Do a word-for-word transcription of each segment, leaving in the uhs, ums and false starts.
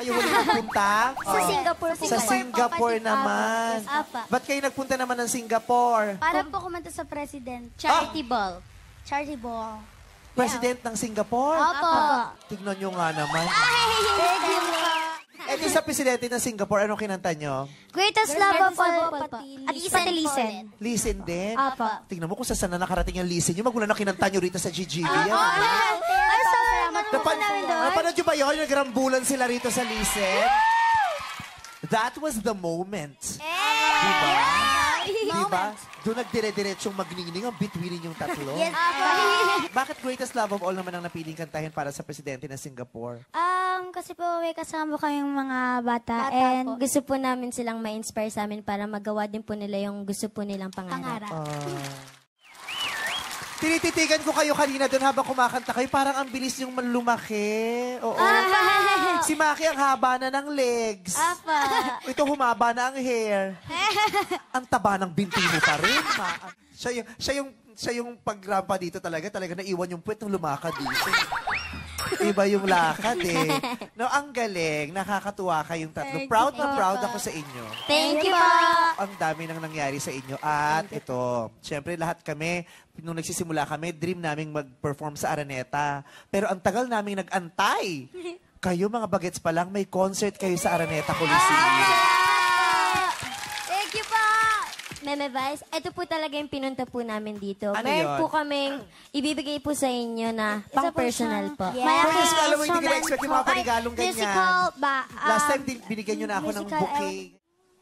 kayo huli nagpunta? Sa Singapore po. Sa Singapore naman. Ba't kayo nagpunta naman ng Singapore? Para po kumanta sa President. Charity ball. Charity ball. President ng Singapore? Opo. Tignan nyo nga naman. Thank you po. Eh, di sa Presidente ng Singapore, anong kinanta nyo? Greatest love of all. At pati listen. Listen din? Opo. Tignan mo kung saan na nakarating yung listen nyo. Magulang na kinanta nyo rito sa G G V. Yan. Ay, salamat po Napan namin doon. napanood nyo ba yun? Nagrambulan sila rito sa listen. That was the moment. Diba? Diba? Doon nagdire-diretsong magniningning ang betweenin yung tatlo. Yes. Bakit Greatest Love of All naman ang napiling kantahin para sa Presidente ng Singapore? Um, kasi po may kasama kayong mga bata, Bata and po. gusto po namin silang ma-inspire sa amin para magawa din po nila yung gusto po nilang pangarap. Pangarap. Ah. Tinititigan ko kayo kanina doon habang kumakanta kayo. Parang ang bilis yung lumaki. Oo. Si Maki ang haba na ng legs. Apa. Ito humaba na ang hair. Ang taba ng binti mo pa rin. Ma. Siya yung, siya yung, siya yung pagrampa dito talaga. Talaga naiwan yung puwet nung lumakad dito. Iba yung lakad eh. No, ang galing. Nakakatuwa kayong tatlo. Proud na proud ako sa inyo. Thank you po! Ang dami nang nangyari sa inyo. At ito, syempre lahat kami, nung nagsisimula kami, dream naming mag-perform sa Araneta. Pero ang tagal naming nag-antay. Kayo mga bagets pa lang, may concert kayo sa Araneta Coliseum. Thank you po! Meme Vice, ito po talaga yung pinunta po namin dito. Ano Meron yun? po kaming ibibigay po sa inyo na pang-personal po. Yeah. Pero kasi alam mo, hindi ko na-expect yung mga panigalong ganyan. Musical ba? Um, Last time, din- binigyan nyo na ako ng musical bouquet.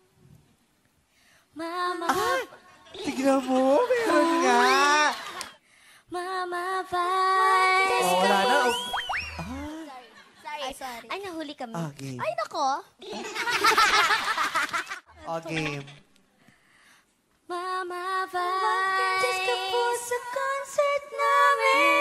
Mama, Ah! Tignan mo, meron nga. Mama Vice! Oh, wala na. Oh. Sorry, sorry. Ay, nahuli kami. Ah, game. Ay, nako. Oh, game. Mama Vice! Just ka po sa concert namin!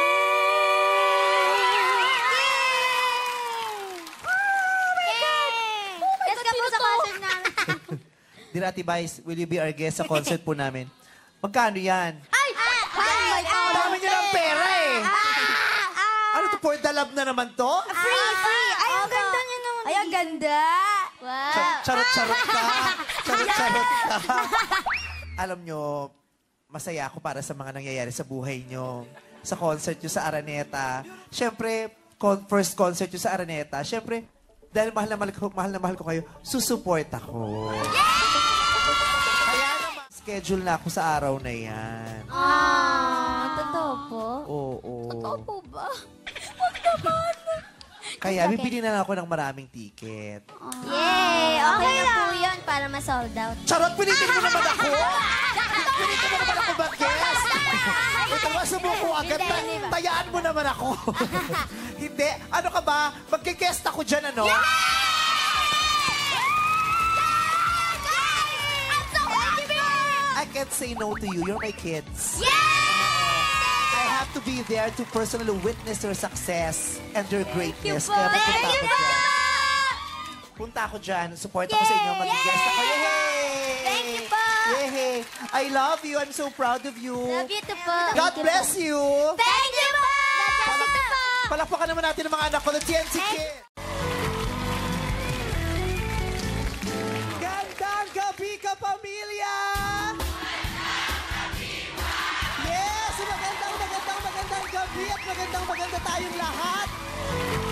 Oh my God! Yes, ka po sa concert namin. Dear Ate Vice, will you be our guest sa concert po namin? Magkano yan? Ay! Ay! Ay! Dami nyo ng pera eh! Ano to, for the love na naman to? Free! Free! Ay, ang ganda niya naman. Ay, ang ganda! Wow! Char- Charot-charot ka. Charot-charot ka. Alam nyo, masaya ako para sa mga nangyayari sa buhay nyo. Sa concert nyo sa Araneta. Siyempre, con- first concert nyo sa Araneta. Siyempre, dahil mahal na mahal ko, mahal na mahal ko kayo, susuport ako. Kaya naman, schedule na ako sa araw na yan. Ah, totoo po? Oo. Totoo po ba? Huwag naman. Kaya bibili na lang ako ng maraming ticket. Yay! Okay na po yun para ma-sold out. Charot, pilitin mo naman ako! Pilitin mo naman ako mag-guess! Ito ba, sumuko agad? Ta- Tayaan mo naman ako! Hindi. Ano ka ba? Mag-guest ako dyan, ano? I can't say no to you. You're my kids. I have to be there to personally witness your success and your greatness. Kaya pupunta ako dyan. Punta ako dyan. Support ako sa inyo. Mag-guest ako. Yay! Thank you po! Yay! I love you. I'm so proud of you. Love you too po. God bless you. Thank you po! God bless you po! Palakpakan naman natin ang mga anak ko ng T N T Kids. Gandang gabi ka, pamilya! Yes! Magandang, magandang, magandang gabi at magandang, maganda tayong lahat.